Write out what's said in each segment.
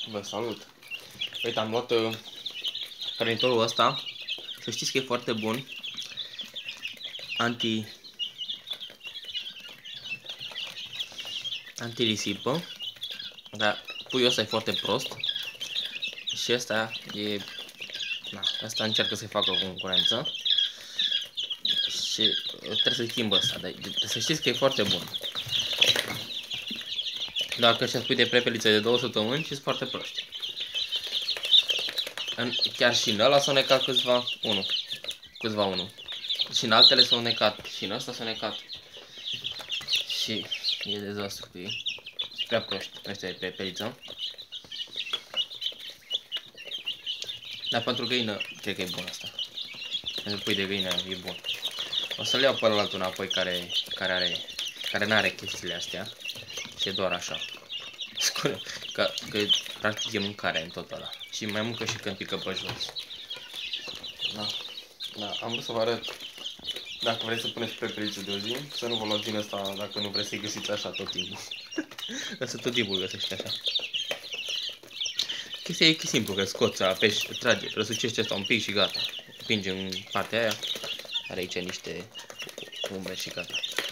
Vă salut! Uite, am luat hrănitorul ăsta. Să știți că e foarte bun. Antirisipă. Dar puiul ăsta e foarte prost. Și ăsta e... Na, ăsta încearcă să-i facă concurență. Și trebuie să-i schimb ăsta. Dar să știți că e foarte bun. Dacă și-ați pui de prepeliță de 2 săptămâni, și-s foarte proști. Chiar și în ăla s-au necat câțiva unu. Și în altele s-au necat. Și în ăsta s-au necat. Și e dezastru cu ei. Sunt prea proști ăștia de prepeliță. Dar pentru găină, cred că e bun asta. Pentru pui de găină e bun. O să-l iau pe ălalt înapoi care n-are chestiile astea. Și e doar așa. Că practic e mâncare în tot ăla. Și mai mâncă și când pică pe jos. Da, am vrut să vă arăt. Dacă vreți să puneți prepeliță de o zi, să nu vă luați din asta dacă nu vreți să-i găsiți așa tot timpul. Să tot timpul găsești așa. Chestia e simplu, că scoți, apeși, trage, răsucești asta un pic și gata. Împingi în partea aia. Are aici niște umbre și gata.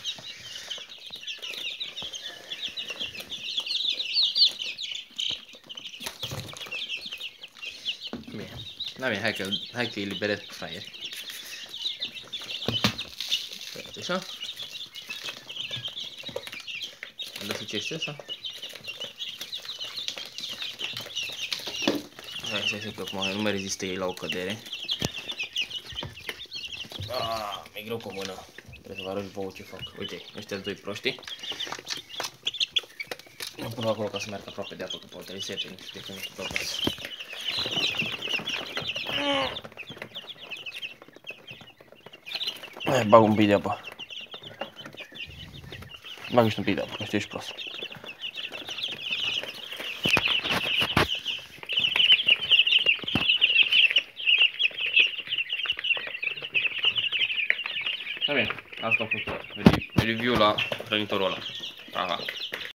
Bine. Da, bine, hai că îi liberez pe fraieri. Așa. Răsucește asta. Hai că acum nu mai rezistă ei la o cădere. Mi-e greu cu mână. Trebuie să vă arăt vouă ce fac. Uite, ăștia doi proști. Îmi pun acolo ca să meargă aproape de apă, că poate îi sete, nu știu de când nu acasă. Hai, bag un pic de apă. Bag și un pic de apă, că știu, ești prost. Da bine, asta a fost tot. Review la hrănitorul ăla. Aha.